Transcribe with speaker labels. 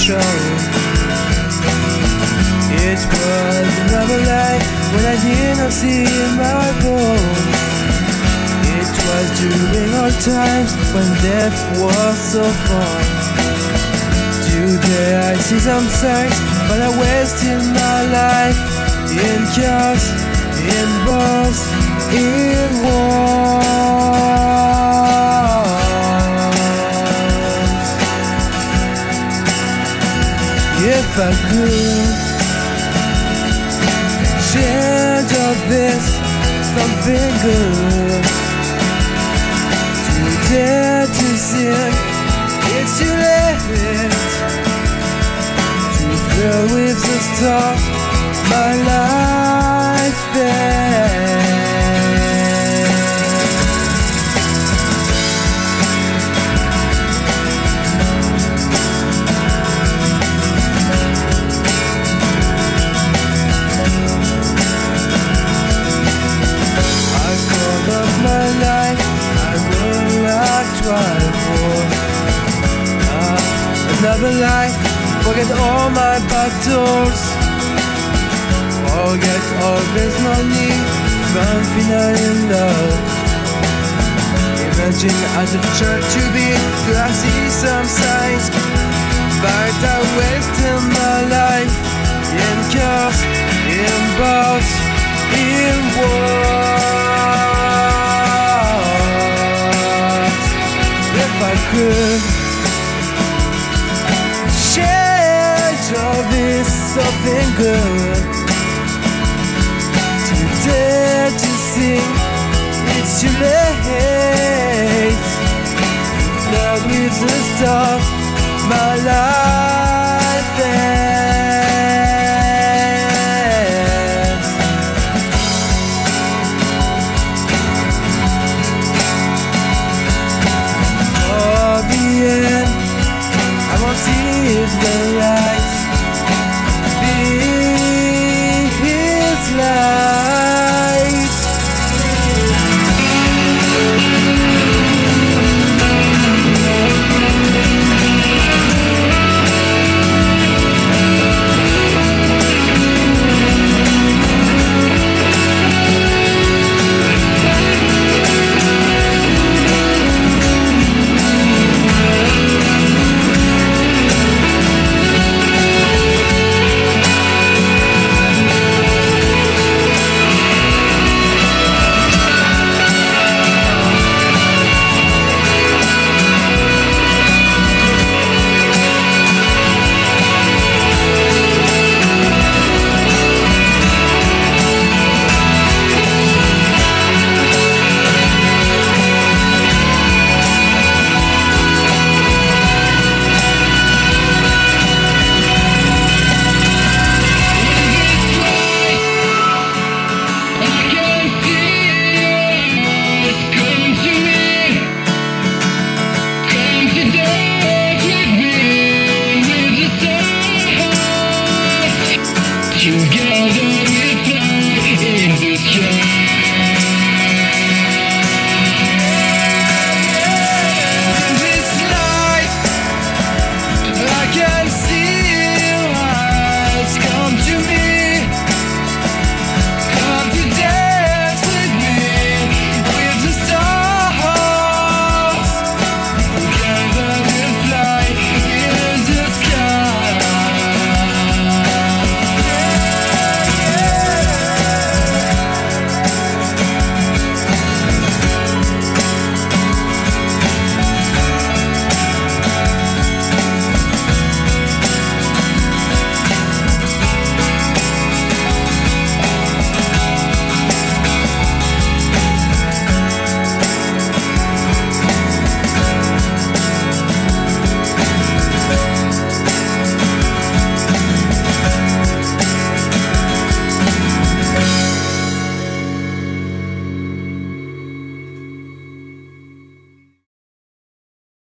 Speaker 1: show. It was another life when I did not see my bones. It was during our times when death was so far. Today I see some signs, but I wasted my life in chaos, in bars, in wars. If I could change all this, something good, to dare to sin, it's too late. To fill with the stars my life ends. I call up my life, I will not try for another life. Forget all my battles, forget all this money, found final in love. Imagine as a church to be, do I see some signs? But I wasted my life in chaos, in bars, in wars. If I could change all this, something good, to dare to sing, it's too late. Now with the stars, my life